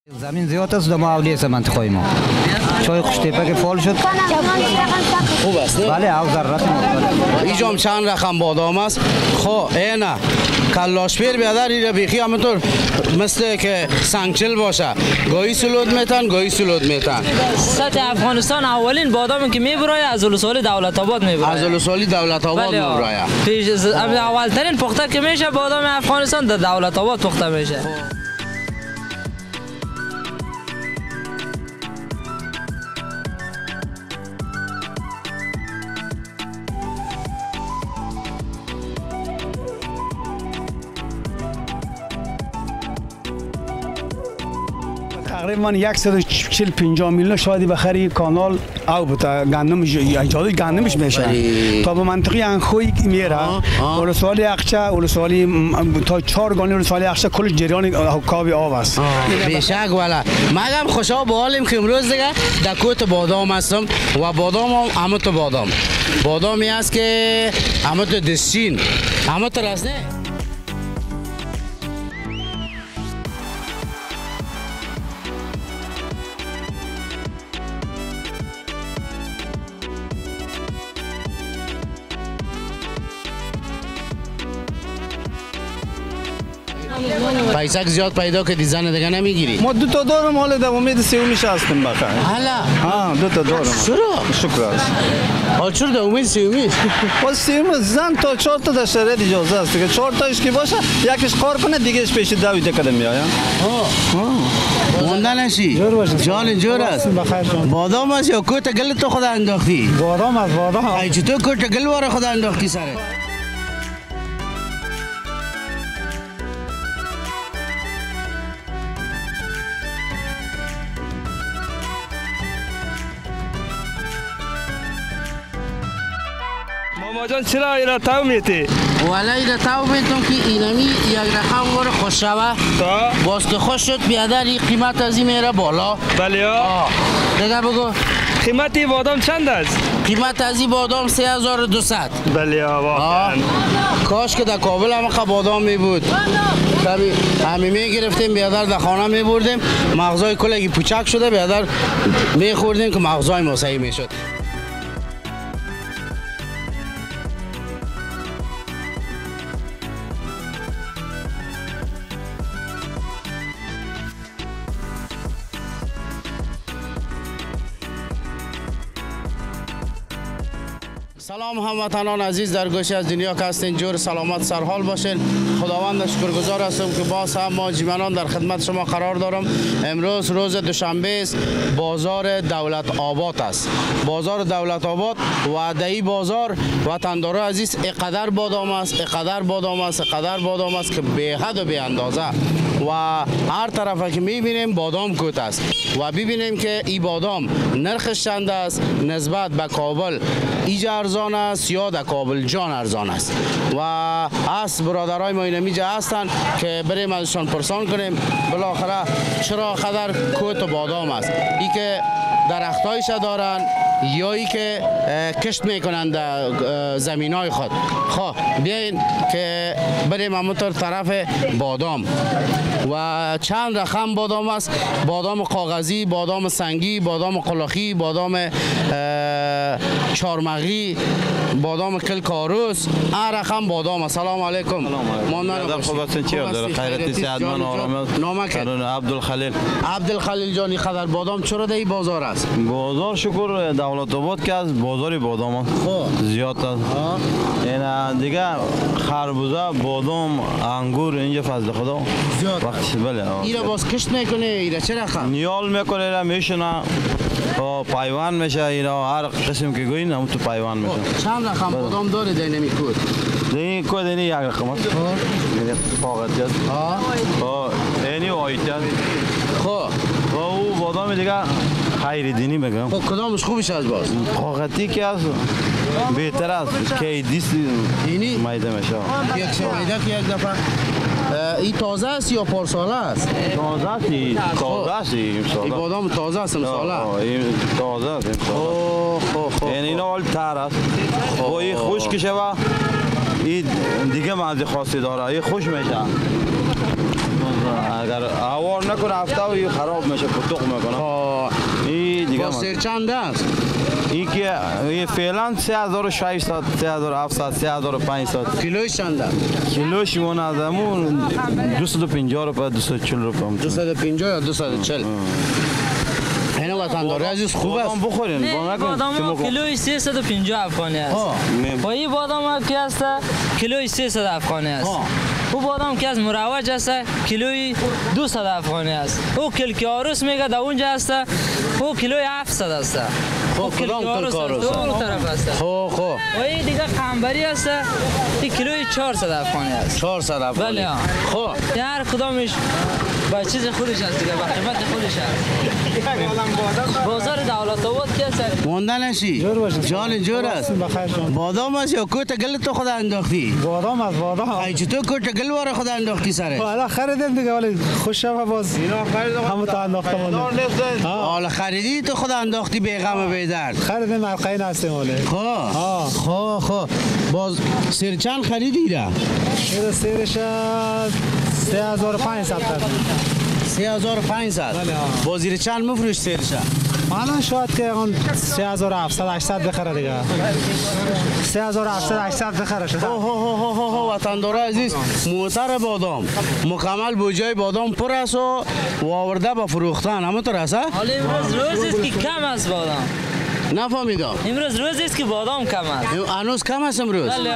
زمین زیاد است دم اولیه است منطقه ما. چای قشتیپه که فال شد. خوب است. بله او ذرات مختلف. اینجا چند رقم بادام است. خب اینا کلاشپیر بیادر ایرا بیخی همونطور مثل که سنگچل باشه. گاهی سلود میتن گاهی سلود میتن. سطح افغانستان اولین بادامی که میبره از ولسوالی دولت آباد میبره. از ولسوالی دولت آباد میبره. پیش اولترین پخته که میشه بادام افغانستان در دولت آباد پخته میشه. تقریبا 140-50 میلیون شاید بخری کانال او بوده گندم ایجاد گندمش میشه تا به منطقه انخوی میره ولسوالی اخچه ولسوالی تا 4 گانه ولسوالی اخچه کل جریان کاوی آب است بیشک والا مگم خوشا به حالیم که امروز دیگه در کوت بادام هستم و بادام هم همت بادامی است که همت دستچین همت راست نه پیسک زیاد پیدا که دیزن دیگه نمیگیری ما 2 تا دارم حالا در امید سومیش هستم بخیر حالا 2 تا دارم شکر است حال چرا در امید سومیش با سوم زن تا 4 تا در شرایط اجازه است که 4 تاش که باشه یکیش کار کنه دیگهش پیش دویده کده میآید مونده نشی جان جور است بادام است یا کوت گل تو خدا انداختی بادام است بادام ای چطور کوت گل واره خدا انداختی سره ماما جان چرا اینا تاو میتی؟ والا اینا تاو میتون که اینمی یک رقم واره خوش شوه باز که خوش شد بیادر این قیمت از این میره بالا بله ها دیگه بگو قیمت این بادام چند است؟ قیمت از این بادام 3200 بله ها واقعا کاش که در کابل هم بادام می بود همین می گرفتیم بیادر در خانه می بردیم مغزای کلگی پوچک شده بیادر می خوردیم که مغزای ما صحیح می شد سلام هموطنان عزیز در گوشه از دنیا که هستین جور سلامت سرحال باشین خداوند شکرگزار هستم که باز هم ما جیمنان در خدمت شما قرار دارم امروز روز دوشنبه است بازار دولت آباد است بازار دولت آباد و دایی بازار وطنداران عزیز اقدر بادام است اقدر بادام است اقدر بادام است که به حد و به اندازه و هر طرف که میبینیم بادام کوت است و ببینیم که این بادام نرخش چند است نسبت به کابل ایجا ارزان است یا در کابل جان ارزان است و از برادرای ما اینمیجا هستن که بریم ازشان پرسان کنیم بالاخره چرا قدر کوت و بادام است ای که درختایش دارن یا ای که کشت میکنن در زمین های خود خب بیاین که بریم همونطور طرف بادام و چند رقم بادام است بادام کاغذی بادام سنگی بادام قلاخی بادام چارمغی بادام کل کاروس هر رقم بادام سلام علیکم مادر خوب هستین چی داره خیرتی سعدمن آرامل نامک عبدالخلیل عبدالخلیل جانی خدر بادام چرا در این بازار است بازار شکر دولت آباد که از بازار بادام است زیاد است اینا دیگه خربوزه بادام انگور اینجا فضل خدا زیاد وقتی بله اینا باز کشت میکنه اینا چه رقم نیال میکنه اینا میشونه پایوان میشه اینا هر قسم که گوین هم تو پایوان میشه چند رقم بادام داره در نمی کود این کود اینی یک رقم است فاقتی است اینی وایت است خب او بادام دیگه خیلی دینی میگم خب کدامش خوبش از باز فاقتی که است بهتر است که دیست اینی مایده میشه یک مایده که یک دفعه این تازه است یا پارساله است؟ تازه است تازه است این بادام تازه است امساله؟ این تازه است امساله این حال تر است و این خشک شوه این دیگه مزه خاصی داره این خوش میشه اگر هوار نکنه هفته و خراب میشه پتوق میکنه. این دیگه با سیر چند است؟ این که فعلا 3600 3700 3500 کیلویش چند است؟ کیلوش اون آدمون 250 روپیه 240 روپیه 250 یا 240. این وطنداری عزیز خوب است. بخورین بادام کیلویش 350 افغانی است. و این بادام که است کیلویش 300 افغانی است. او بادام که از مروج است کیلوی 200 افغانی است. او کلکیاروس میگه در اونجا است او کیلوی 700 است. خب کدام کلکیاروس؟ اون طرف است. خب و این دیگه قنبری است این کیلوی 400 افغانی است. 400 افغانی. بله. خب هر کدامش با چیز خودش است دیگه با قیمت خودش است. بازار دولت آباد که است؟ مونده نشی. جان جور است. بادام است یا کوت گل تو خدا انداختی؟ بادام است بادام. ای چطور کوت گل واره خدا انداختی سره؟ حالا خریدیم دیگه ولی خوش شب باز همه تا انداختم. حالا خریدی تو خدا انداختی به غم و به درد. خریدیم القین هستیم ولی. خب باز سیر چند خریدی را؟ سیرش 3500 تا. 3500. با زیر چند مفروش سیرش؟ الان شاید که اون 3700 800 بخره دیگه. 3700 800 بخره شده. وطندار عزیز موتر بادام مکمل بوجای بادام پر است و آورده با فروختن همونطور است؟ حالا امروز روز است که کم است بادام. نفهمیدم. امروز روز است که بادام کم است. هنوز کم است امروز؟ بله.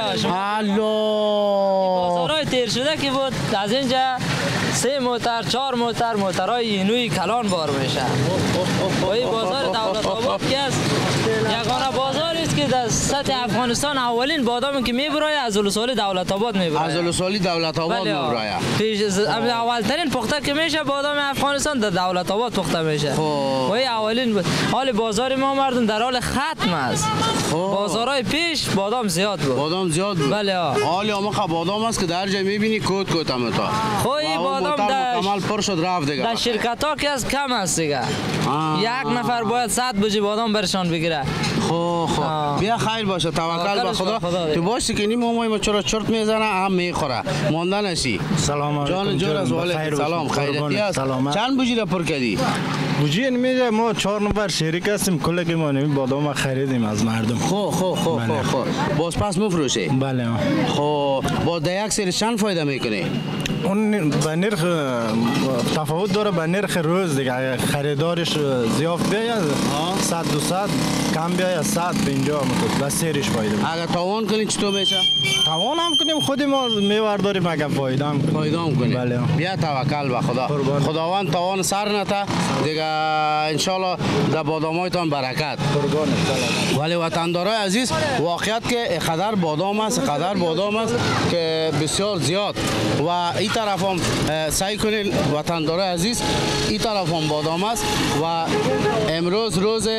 بازارهای تیر شده که بود از اینجا 3 موتر 4 موترهای اینوی کلان بار میشه. و این بازار دولت آباد که است یگانه بازاری است که در سطح افغانستان اولین بادامی که میبرای از اولسوالی دولت آباد میبرای. از اولسوالی دولت آباد میبرای. اولترین پخته که میشه بادام افغانستان در دولت آباد پخته میشه. و این اولین حال بازار ما مردم در حال ختم است. بازارهای پیش بادام زیاد بود. بادام زیاد بود. بله. حال ما بادام است که در جای میبینی کوت هم تا. خب این بادام کمال پر شد رفت دیگه. در شرکت ها که از کم است دیگه. یک نفر باید 100 بوجی بادام برشان بگیره. خب بیا خیر باشه توکل به خدا. تو باشی که نیم ما چرا چرت میزنه هم میخوره مانده نشی. سلام علیکم جان جور از والد سلام خیریتی است. چند بوجی را پر کردی؟ بوجی نمیده ما 4 نفر شریک هستیم کلی که ما نمی بادام خریدیم از مردم. خب باز پس مفروشه؟ بله. خب با یک سری چند فایده میکنه؟ اون به نرخ تفاوت داره به نرخ روز دیگه. اگه خریدارش زیاد بیاید 100 200 کم بیاید 100 50 به سیرش فایده. اگه تاوان کنی چطور میشه؟ تاوان هم کنیم خود ما میورداریم اگه فایده هم کنیم. بله. بیا توکل به خدا. خداوند تاوان سر نته دیگه انشالله در بادامایتان برکت. ولی وطندارای عزیز واقعیت که قدر بادام است که بسیار زیاد و این طرف هم سعی کنین وطندارای عزیز این طرف هم بادام است و امروز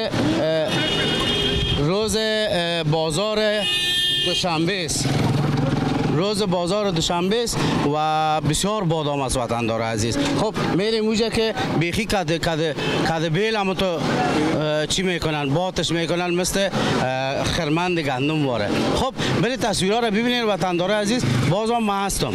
روز بازار دوشنبه است. روز بازار دوشنبه است و بسیار بادام است وطندار عزیز. خب میریم اونجا که بیخی کده بیل هم تو چی میکنن باتش میکنن مثل خرمند گندم واره. خب برید تصویرها رو ببینید وطندار عزیز. بازم من هستم.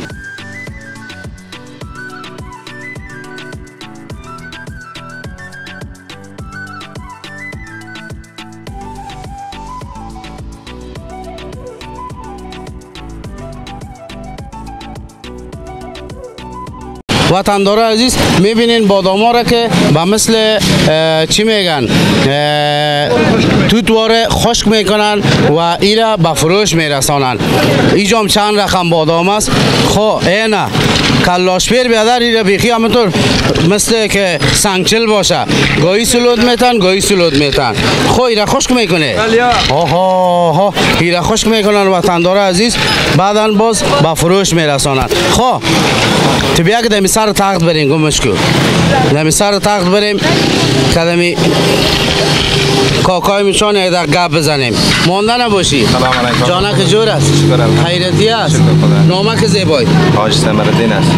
وطندار عزیز میبینین بادام را که با مثل چی میگن توتواره خشک میکنن و اینا به فروش میرسانن. اینجا هم چند رقم بادام است. خب اینا کلاشپیر بیادر اینا بیخی همونطور مثل که سنگچل باشه گاهی سلود میتن. خب اینا خشک میکنه. اینا خشک میکنن وطندار عزیز بعدن باز به فروش میرسانن. خب تو بیا که دمی سر تخت بریم گمش کن. دمی سر تخت بریم کدمی کاکای میشان ایده گپ بزنیم. مانده نباشی. سلام علیکم. جانک جور است. خیرتی است. نامه که زیبای. حاجی سمرالدین است.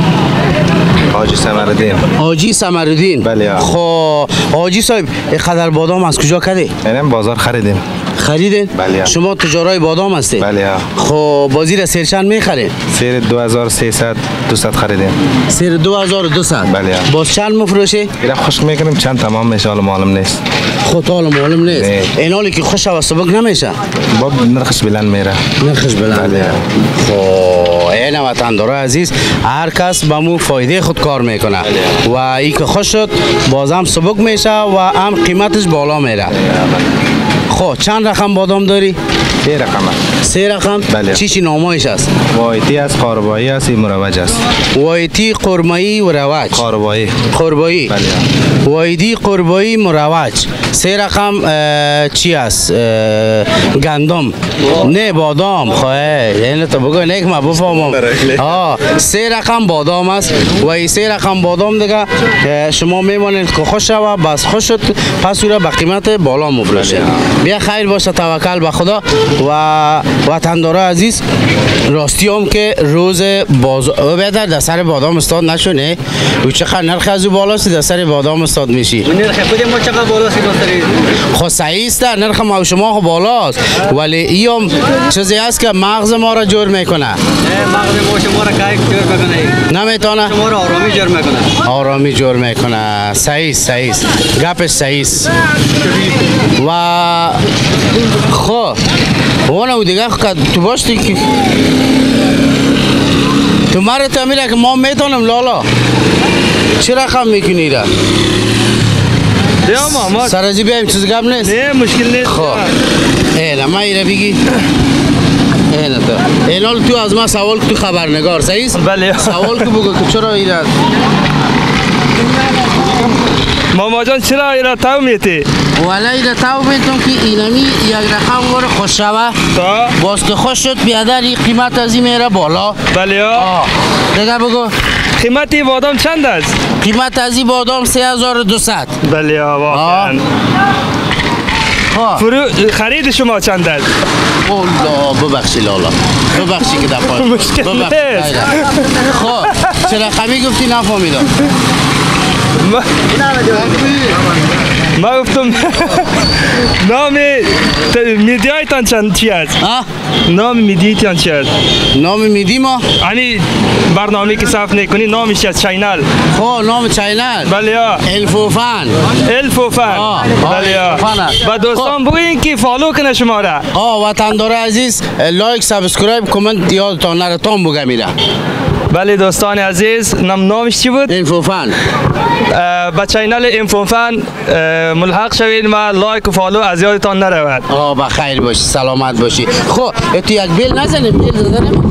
حاجی سمرالدین. بله. خب حاجی صاحب قدر بادام از کجا کردی؟ اینم بازار خریدیم. خریدین؟ بله. شما تجارای بادام هستید؟ بله. خب بازی را سیر چند میخرین؟ سیر 2300 200 خریدیم. سیر 2200. بله. باز چند مفروشی؟ میرم خوش میکنیم چند تمام میشه حالا معلوم نیست. خود حالا معلوم نیست. نه. این حالی که خوش و سبک نمیشه. با نرخش بلند میره. نرخش بلند بله. میره. خب این وطندارای عزیز هر کس به مو فایده خود کار میکنه و این که خوش شد باز هم سبک میشه و هم قیمتش بالا میره. خب چند رقم بادام داری؟ 3 رقم. 3 رقم؟ بله. چی نامایش است؟ وایتی از قاربایی است مروج است. وایتی قرمایی و رواج. قاربایی. قربایی. بله. وایدی قربایی مروج. 3 رقم چی است؟ گندم. نه بادام. خب این تو بگو نه که ما بفهمم. 3 رقم بادام است و این 3 رقم بادام دیگه شما میمانید که خوش شود بس خوش شد پس او را به قیمت بالا مفروشید. بیا خیر باشه توکل به خدا و وطندارا عزیز راستی هم که روز بازار بیادر در سر بادام استاد نشونه و چقدر نرخ از او بالاست در سر بادام استاد میشی نرخ خود ما چقدر بالاست خب صحیح است نرخ ما شما بالاست ولی این چیزی است که مغز ما را جور میکنه مغز ما شما را کاری جور میکنه نمیتونه شما را آرامی جور میکنه آرامی جور میکنه صحیح گپش صحیح و خب اونو دیگه تو باشتی که تو مرا تعمیره که ما میتونم لالا چه رقم میکنی را بیا ماما سرازی بیایم چیز گپ نیست نه مشکل نیست خب اینا ما ایره بگی اینا تو اینال تو از ما سوال که تو خبرنگار صحیح بله سوال که بگو که چرا ایره ماما جان چرا اینا تو میتی والا ایره تو میتونم که اینمی یک رقم وار خوش شوه تا باز که خوش شد بیادر این قیمت از این میره بالا بله دیگه بگو قیمتی بادام چند است قیمت از این بادام 3200 بله واقعا فرو خرید شما چند است والله ببخشی لالا ببخشی که دفعه مشکل نیست خب چرا رقمی گفتی نفهمیدم ما گفتم نام میدیایتان چند چی است؟ نام میدیایتان چی است؟ نام میدی ما؟ یعنی برنامه که صرف نکنی نامش چی است؟ چینل خب نام چینل؟ بله یا الفوفن بله یا و دوستان بگوین که فالو کنه شما را وطندار عزیز لایک سابسکرایب کامنت یادتان نره تام بگم میره بله دوستان عزیز نامش چی بود؟ انفوفن با چینل انفوفن ملحق شوید و لایک و فالو از یادتان نرود بخیر باشی سلامت باشی خب تو یک بیل نزنیم بیل زدنم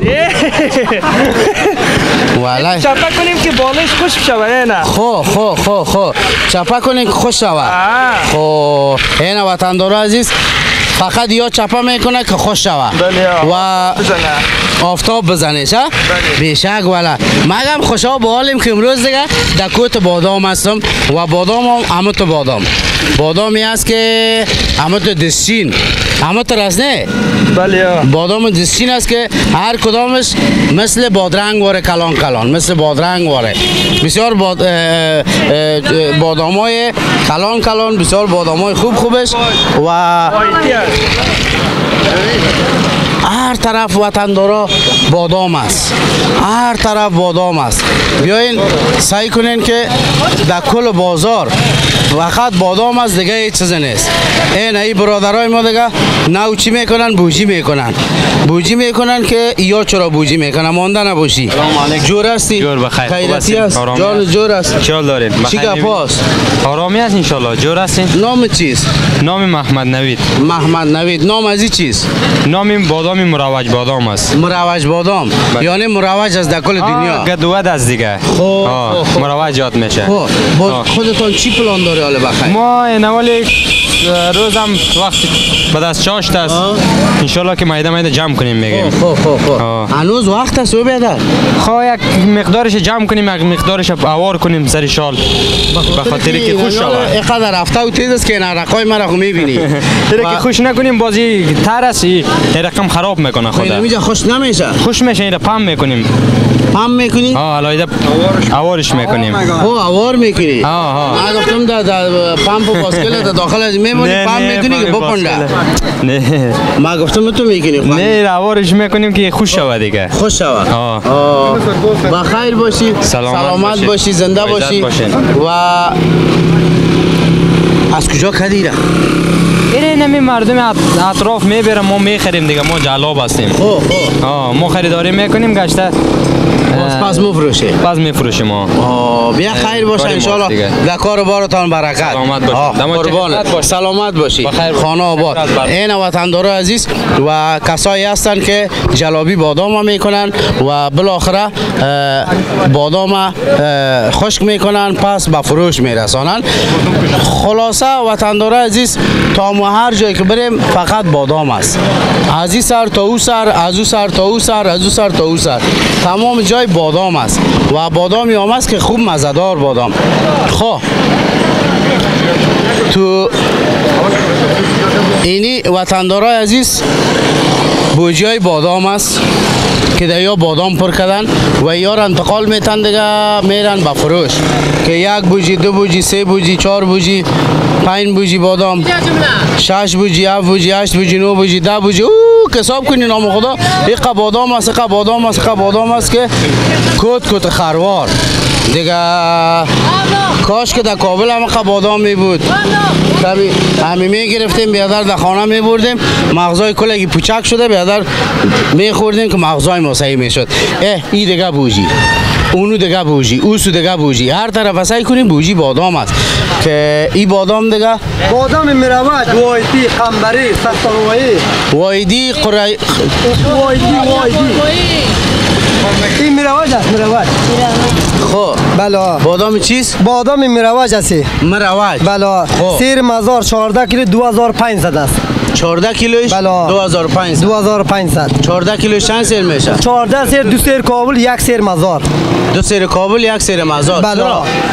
والله چپا کنیم که بالش خوش بشه نه خب چپا کنیم که خوش شود خب این وطندار عزیز فقط یا چپا میکنه که خوش شود و آفتاب بزنه بیشک والا مگم خوشا با حالیم که امروز دیگه در کوت بادام هستم و بادام هم همه تو بادامی است که همه تو دستچین همه تو رسنه بله بادام دستچین است که هر کدامش مثل بادرنگ واره کلان مثل بادرنگ واره بسیار بادام های کلان بسیار بادام های خوبش و هر طرف وطندارا بادام است بیاین سعی کنین که در کل بازار فقط بادام است دیگه هیچ چیز نیست این برادرای ما دیگه نو چی میکنن بوجی میکنن که یا چرا بوجی میکنن مانده نباشی جور هستی جور بخیر خیرتی است جان جور است چال داریم چی گپاست آرامی است ان شاء الله جور هستین نام چیست نام محمد نوید نام از چیست نام بادام مروج بادام است مروج بادام یعنی مروج از در کل دنیا گدود از دیگه مروج یاد میشه خودتون چی پلان داری حالا بخیر ما نوالی روزم وقت بعد از چاشت است ان شاء الله که مایده جمع کنیم میگیم هنوز وقت است و بیادر یک مقدارش جمع کنیم یک مقدارش اوار کنیم سر شال به خاطری که خوش شود اینقدر رفته و تیز است که نرقای مرا میبینی که خوش نکنیم بازی تر است این رقم خراب میکنه خدا. اینجا خوش نمیشه. خوش میشه اینا پام میکنیم. پام میکنی؟ علایده اوارش میکنیم. اوار میکنی؟ ها. من گفتم در پمپ باسکل داخل از میمونی پام میکنی که بپنده. نه. من گفتم تو میکنی. نه اوارش میکنیم که خوش شود دیگه. خوش شود. بخیر باشی. سلامت باشی، زنده باشی. و از کجا کدیره؟ این نمی مردم اطراف میبرم ما میخریم دیگه، ما جلاب هستیم. ما خریداری میکنیم گشته پس مفروشه. پس میفروشیم ما. بیا خیر باشه ان شاء الله. در کار بارتان برکت. سلامت باشید. سلامت باشید. خانه آباد. این وطندار عزیز و کسایی هستن که جلابی بادام میکنن و بالاخره بادام خشک میکنن پس به فروش میرسانن. خلاصه وطندار عزیز تا ما هر جایی که بریم فقط بادام است. از این سر تا او سر، از او سر تا او سر، از او سر تا او سر، تمام جای بادام است و بادامی هم است که خوب مزه‌دار بادام. خب تو اینی وطندارای عزیز بوجیای بادام است که در یا بادام پر کردن و یا را انتقال میتن دیگه میرن به فروش که یک بوجی، دو بوجی، سه بوجی، چهار بوجی، 5 بوجی بادام، 6 بوجی، 7 بوجی، 8 بوجی، 9 بوجی، 10 بوجی. حساب کنین نام خدا یک بادام است، یک بادام است، یک بادام است که کت خروار دیگه. کاش که در کابل هم بادام می بود. همین می گرفتیم بیادر در خانه می بردیم، مغزای کلگی پوچک شده بیادر می خوردیم که مغزای ما صحیح می شد. ای دیگه بوجی، اونو دیگه بوجی، اوسو دیگه بوجی، هر طرف سعی کنیم بوجی بادام است که این بادام دیگه بادام مروج، وایدی، قنبری، سستانوایی، وایدی، قرای وایدی این مروج است. مروج. خب بله. بادام چیست؟ بادام مروج است. مروج. بله. سیر مزار 14 کیلو 2500 است. 14 کیلوش؟ بله. 2500. 2500. 14 کیلوش چند سیر میشه؟ 14 سیر، 2 سیر کابل، 1 سیر مزار. 2 سیر کابل، 1 سیر مزار. بله.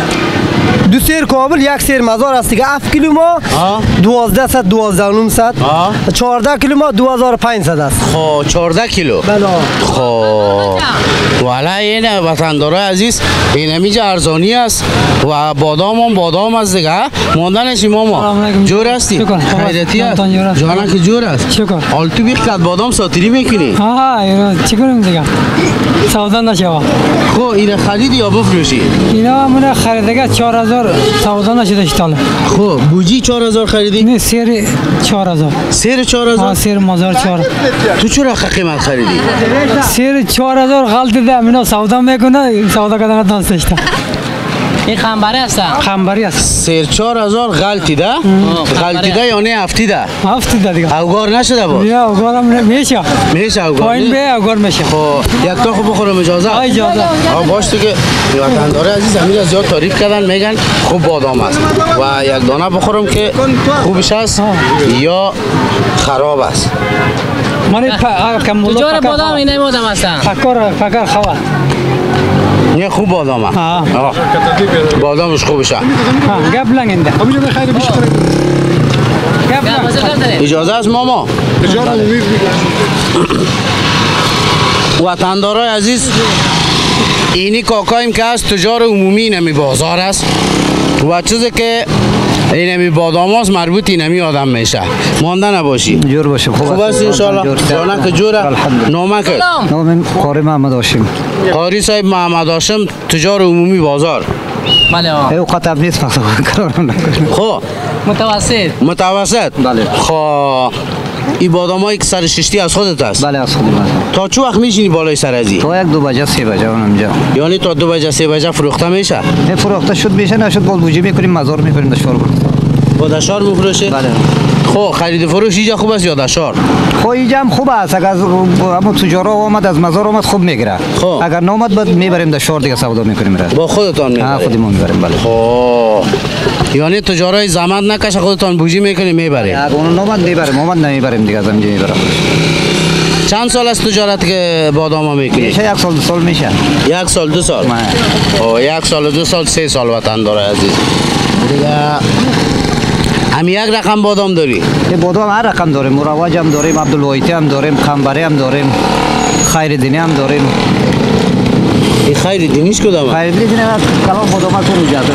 2 سیر کابل، 1 سیر مزار است دیگه. 7 کیلو ما 1200 12900. 14 کیلو ما 2500 است. خب 14 کیلو. بله. خب والا این وطندارای عزیز این همیشه ارزانی است و بادام هم بادام است دیگه. ماندنش ماما جور هستی؟ خیرتی است؟ جانا که جور است؟ شکر. حال تو بیخ کد بادام ساتیری میکنی؟ چی کنیم دیگه؟ سودا نشوا. خب این خریدی یا بفروشی؟ اینا من خریدگه 4000 سودا نشده اشتاله. خب بوجی 4000 خریدی؟ نه سیر 4000. سیر 4000؟ سیر مزار 4000. تو چرا قیمت خریدی؟ سیر 4000 غلطی ده اینا سودا میکنه، سودا کردن دستش تا. این خنبری است. خنبری است. سیر 4000 غلطی ده؟ غلطی ده یا نه هفتی ده؟ هفتی ده دیگه. اوگار نشده با؟ یا اوگار هم میشه. میشه اوگار؟ پایین به اوگار میشه. خب یک تا خوب بخورم اجازه؟ اجازه. باش تو که وطندار عزیز همین زیاد تعریف کردن میگن خوب بادام است و یک دانه بخورم که خوبش است یا خراب است. من تجار بادام اینه بادام هستن. فکر خوا. نه خوب بادام است. بادامش خوبشه. گپ لنگنده. اجازه است ماما؟ وطندارای عزیز اینی کاکایم که از تجار عمومی نمی بازار است و چیزی که اینمی بادام هاست مربوط اینمی آدم میشه. مانده نباشی. جور باشه. خوب است انشالله. جانه که جوره. نامه که؟ نام قاری محمد هاشم. قاری صاحب محمد هاشم تجار عمومی بازار. بله. او قطب نیست پس کارم نکنه. خب متوسط. بله. خب این بادام هایی که سر ششتی از خودت است؟ بله از خودم. تا چه وقت میشینی بالای سر ازی؟ تا 1 2 بجه 3 بجه اونجا. یعنی تا 2 بجه 3 بجه فروخته میشه؟ نه فروخته شد میشه نشد باز بوجی میکنیم مزار میکنیم دشوار با دشار میفروشه؟ بله. خب خرید فروش اینجا خوب است یا دشار؟ خب اینجا هم خوب است. اگر همون تجارا آمد از مزار آمد خوب میگیره. خب اگر نامد بعد میبریم دشار دیگه سودا میکنیم را. با خودتان میبریم؟ خودمون میبریم. بله. خب یعنی تجارای زحمت نکشه خودتان بوجی میکنیم میبریم؟ اگر اون نامد میبریم، آمد نمیبریم دیگه از اینجا میبریم. چند سال است تجارت که بادام ها میکنی؟ میشه 1 سال 2 سال میشه. 1 سال 2 سال؟ او 1 سال 2 سال 3 سال وطن داره عزیز. دیگه هم یک رقم بادام داری؟ بادام هر رقم داریم، مروج هم داریم، عبدالوایتی هم داریم، قنبری هم داریم، خیر دینی هم داریم. این خیر دینیش کدامه؟ خیر دینی کلام بادام ها تو جاده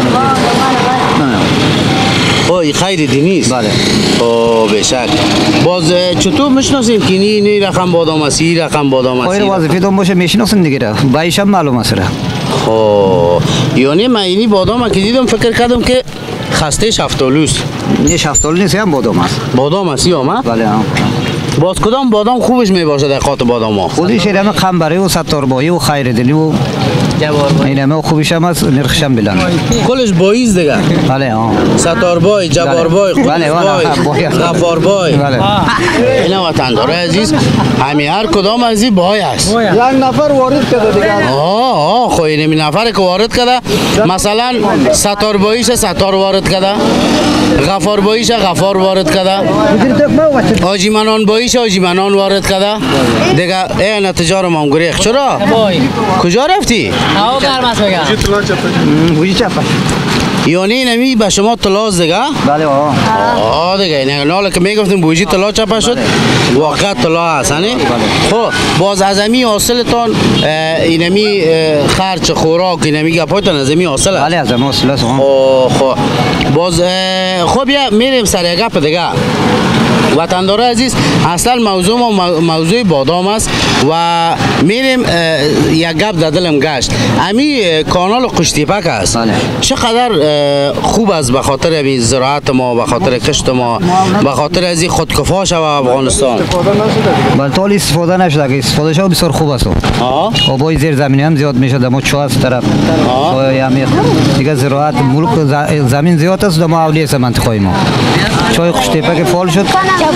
این خیر دینیست؟ بله. بشک. باز چطور میشناسیم که این رقم بادام است، این رقم بادام است؟ خیر وظیفه دام باشه میشناسیم دیگه را. بایش هم معلوم است را. یعنی من اینی بادام که دیدم فکر کردم که خسته شفتالوست. نه شفتالو نیست، هم بادام است. بادام است یا ما؟ بله ها. باز کدام بادام خوبش میباشه در قات بادام ها؟ خودش همه قنبری و ستاربایی و خیر دینی و این همه خوبش هم است، نرخش هم بلند. کلش باییز دیگه؟ بله ها. ستاربای، جباربای، خوبزبای، غفاربای. بله. اینا وطندار عزیز همه هر کدام از این بای است. یک نفر وارد کرده دیگه. خب این نفر که وارد کرده مثلا ستارباییش ستار وارد کرده، غفارباییش غفار وارد کرده، آجیمنان باییش آجیمنان وارد کرده. دیگه این تجار ما گریخ. چرا؟ کجا رفتی؟ هوا گرم است بگم. بوجی چپا. یعنی نمی به شما طلاز دیگه؟ بله دیگه این حالا که میگفتیم بوجی طلا چپا شد واقعا طلا هست نه؟ خب باز از امی حاصلتان اینمی خرچ خوراک اینمی گپایتان از امی حاصل است؟ بله از امی حاصل است. خب باز خب یا میریم سر گپ دیگه. وطندار عزیز اصلا موضوع ما موضوع بادام است و میریم یک گپ در دلم گشت. امی کانال قشتیپک است. چقدر خوب است به خاطر این زراعت ما، به خاطر کشت ما، به خاطر از این خودکفا شو افغانستان. بله طول استفاده نشده که استفاده شو بسیار خوب است. آبای زیر زمینی هم زیاد میشه در ما چاه است طرف. دیگه زراعت ملک زمین زیاد است در ما اولیه است منطقه ما. چای قشتیپک فعال شد.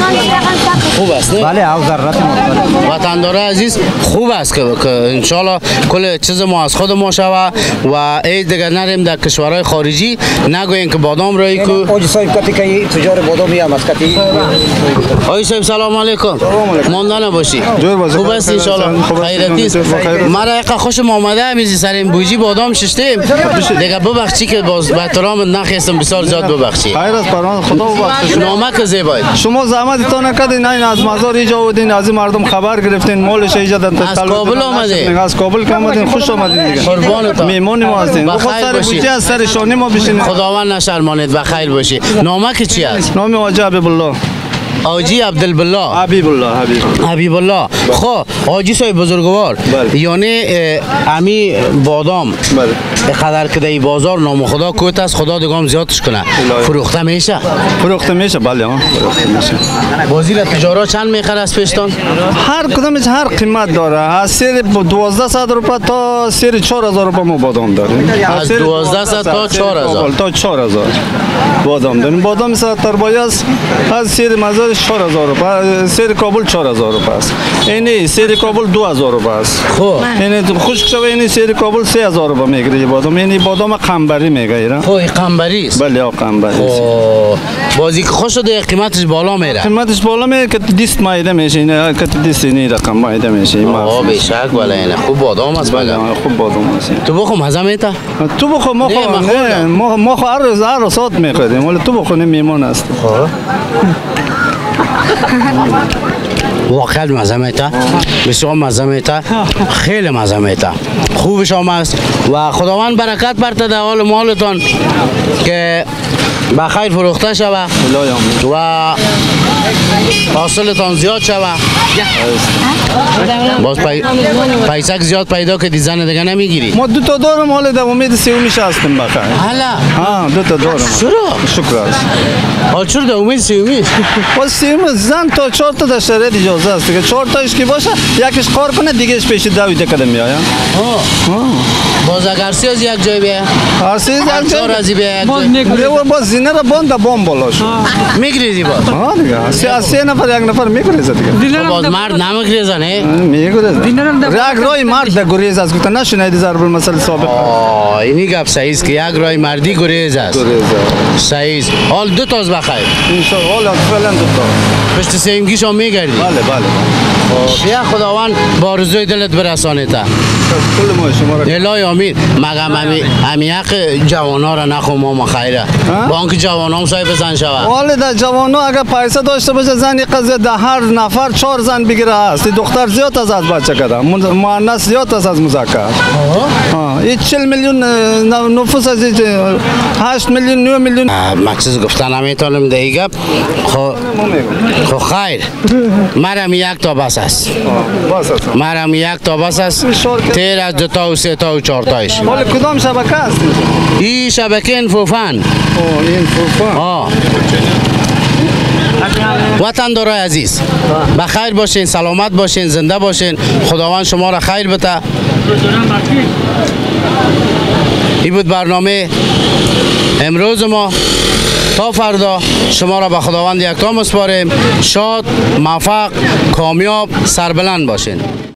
خوب است. بله او ضرورت ما. وطندار عزیز خوب است که انشالله کل چیز ما از خود ما شوه و ای دیگه نریم در کشورهای خارجی نگوییم که بادام رایی کو. آجی صاحب کتی که تجار بادامی هم است کتی. آقای صاحب سلام علیکم. مانده نباشی. خوب است انشالله. خیرتی است. مرا یک خوشم آمده امیزی سر این بوجی بادام ششتیم. دیگه ببخشی که باز به احترام نخواستم بسیار زیاد ببخشی. خیر است پروان خدا ببخشید. نامه که زیبایی. شما زحمتتون نکردین این از مزار اینجا بودین از مردم خبر گرفتین مالش اینجا در از کابل آمدین. از کابل که آمدین خوش آمدین دیگه. قربانتون. میمون ما هستین. بخیر باشید. از سر شانه ما بشین. خداوند نشرمانید بخیر باشی. نامه که چی است؟ نام حاجی حبیب الله. حاجی عبدالله. حبیب الله. خب حاجی صاحب بزرگوار. یعنی امی بادام. به قدر که در بازار نام خدا کوت است خدا دیگه هم زیادش کنه. فروخته میشه؟ فروخته میشه بله ها. فروخته میشه. بازی را تجارت چند میخره از پیشتان؟ هر کدامش هر قیمت داره. از سیر 1200 روپیه تا سیر 4000 روپیه ما بادام داریم. از 1200 تا 4000 تا 4000 بادام داریم. بادام ستاربایی است از سیر مزار 4000 روپیه، سیر کابل 4000 روپیه است. اینی سیر کابل 2000 روپیه است. خب اینی خشک شوه اینی سیر کابل 3000 روپیه میگیره بادام. اینی بادام قنبری میگیره. خب قنبری است. بله قنبری است. بازی که خوش شده قیمتش بالا میره. قیمتش بالا میره که 20 مایده میشه. اینا که 20 اینی رقم مایده میشه. به شک بالا اینه خوب بادام است بالا. خوب بادام است. تو بخو مزه میته؟ تو بخو ما هر روز هر ساعت میخوریم. ولی تو بخو میمون است. واقعا مزه میته بسیار مزه میته خیلی مزه میته خوبش هم است و خداوند برکت برته در حال مالتان که بخیر فروخته شوه و حاصلتان زیاد شوه باز پیسک زیاد پیدا که دیزن دیگه نمیگیری ما دو تا دارم حالا در امید سومیش هستم بخیر حالا دو تا دارم چرا؟ شکر است حال چرا در امید سومیش؟ باز سوم زن تا 4 تا در شرایط اجازه است که 4 تایش که باشه یکیش کار کنه دیگهش پیش دویده کده میآید باز اگر سی از یک جای بیه سی از یک جای از بیه باز زینه را باند بام بالاش میگریزی باز دیگه سه نفر یک نفر میگریزه دیگه باز مرد نمیگریزه نه میگریزه یک رای مرد در گریز است گفتن نشنیدی ضرب المثل سابق اینی گپ صحیح است که یک رای مردی گریز است صحیح است حال دو تاز بخیر ان شاء الله فعلا دو تا پشت سیمگیش هم میگردی بله بله بیا خداوند با آرزوی دلت برسانه تا کل ما شما را الهی آمین. مگم امی حق جوانا را نخوام ما خیره بانک جوانام سای بزن شود. والد جوانا اگر پیسه داشته باشه زنی قضیه ده هر نفر 4 زن بگیره هست. دختر زیاد از بچه کده مؤنث زیاد از مذکر. این 40 میلیون نفوس از 8 میلیون 9 میلیون مقصد گفتن نمیتونم دیگه. خو خیر مرم یک تا بس است. مرم یک تا بس است. تیر از 2 تا و 3 تا و 4 تایش. مال کدام شبکه است؟ این شبکه انفوفن. وطن دارای عزیز بخیر باشین، سلامت باشین، زنده باشین. خداوند شما را خیر بده. این بود برنامه امروز ما. تا فردا شما را به خداوند یکتا میسپاریم. شاد، موفق، کامیاب، سربلند باشین.